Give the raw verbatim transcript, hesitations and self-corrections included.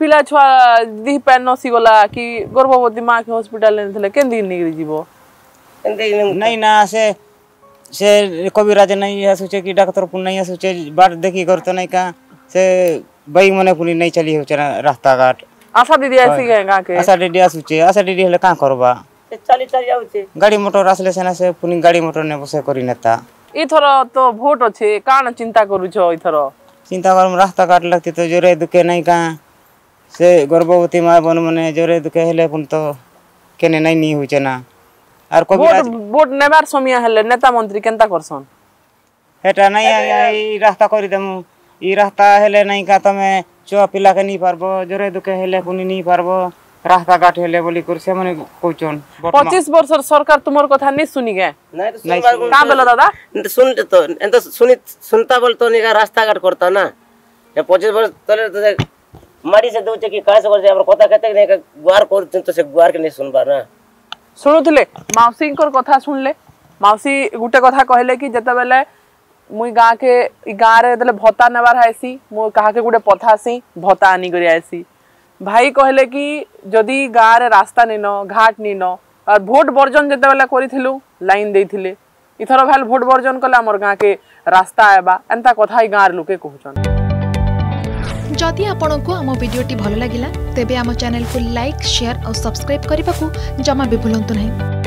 पिला छुआ दी पैन नसी गला कि गर्भवती माँ के हॉस्पिटल ने थले केन दिन निकली जीवो नहीं ना से से कविराज नहीं आसुचे कि डॉक्टर पुन नहीं आसुचे बाट देखी कर तो नहीं का से बई मने पुनी नहीं चली हो रास्ता घाट आशा दीदी ऐसी गए गा के आशा दीदी आसुचे आशा दीदी हले का करबा चली चली जाउचे गाड़ी मोटर आसले सेना से पुनी गाड़ी मोटर ने बसे करी नेता इथर तो भोट अच्छे कान चिंता करू छो इथर चिंता कर रास्ता घाट लगती तो जोरे दुखे नहीं का से गर्भवती माँ बन मने जोरे दुखे हेले पुन तो केने नहीं नी हुचे ना आर को वोट वोट नेबार समय हेले नेता मंत्री केनता करसन हेटा नहीं आई रास्ता करी दमु ई रास्ता हेले नहीं का तमे छुआ पिला के नहीं पारबो जोरे दुखे हेले पुनी नहीं पारबो रास्ता घाट हेले बोली कर से मने कोचन पच्चीस वर्ष सरकार तुमर कथा नहीं सुनी गए नहीं तो सुन का बोला दादा सुन तो एंत सुनी सुनता बोल तो नहीं रास्ता घाट करता ना ये पच्चीस वर्ष तले तो मारी से दो कि काहे से कर जे कथा कहते नहीं गुआर कर तो से गुआर के नहीं सुनबा ना शुणुले माउसी कथा शुणले माउसी गुटे कथा कहले कि जते बेले मुई गाँ के गाँ रे दले भत्ता नेबार आसी मु कहा के गुटे पथासी भत्ता आनी करी आसी भाई कहले कि जदि गाँ रे रास्ता निन घाट निन और भोट बर्जन जते बेले करिथिलु लाइन देथिले इथर भाल भोट बर्जन कले हमर गाँ के रास्ता आबा एंता कथा ही गाँ रे लोके कहउछन जदि आपंक आम भिडी भल लगा तेब आम चैनल को लाइक शेयर और सब्सक्राइब करने को जमा भी भूलु नहीं।